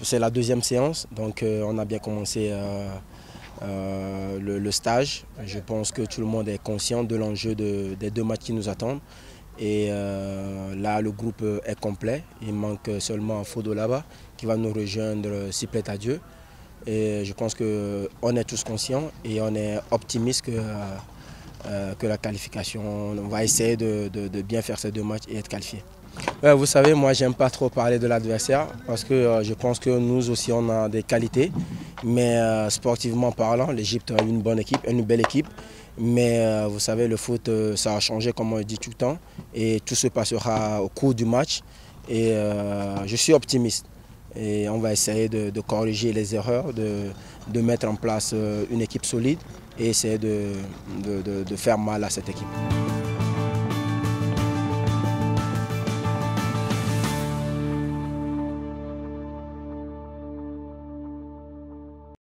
c'est la deuxième séance, donc on a bien commencé le stage. Je pense que tout le monde est conscient de l'enjeu des 2 matchs qui nous attendent. Et là, le groupe est complet. Il manque seulement Fodo là-bas qui va nous rejoindre s'il plaît à Dieu. Et je pense qu'on est tous conscients et on est optimistes que la qualification, on va essayer de bien faire ces 2 matchs et être qualifiés. Vous savez, moi j'aime pas trop parler de l'adversaire parce que je pense que nous aussi on a des qualités. Mais sportivement parlant, l'Égypte a une bonne équipe, une belle équipe. Mais vous savez, le foot, ça a changé comme on dit tout le temps. Et tout se passera au cours du match. Et je suis optimiste. Et on va essayer de corriger les erreurs, de mettre en place une équipe solide et essayer de faire mal à cette équipe.